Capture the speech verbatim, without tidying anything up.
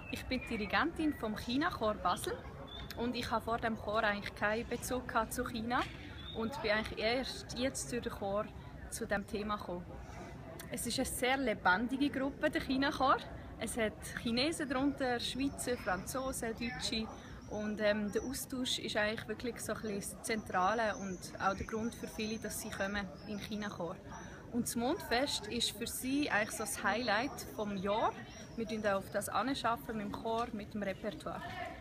Ich bin Dirigentin vom China-Chor Basel und ich habe vor dem Chor eigentlich keinen Bezug zu China und bin eigentlich erst jetzt durch den Chor zu dem Thema gekommen. Es ist eine sehr lebendige Gruppe, der China-Chor. Es hat Chinesen darunter, Schweizer, Franzosen, Deutsche und ähm, der Austausch ist eigentlich wirklich so ein bisschen das Zentrale und auch der Grund für viele, dass sie kommen in den China-Chor. Und das Mondfest ist für sie eigentlich so das Highlight vom Jahr. Wir arbeiten auf das anschaffen mit dem Chor, mit dem Repertoire.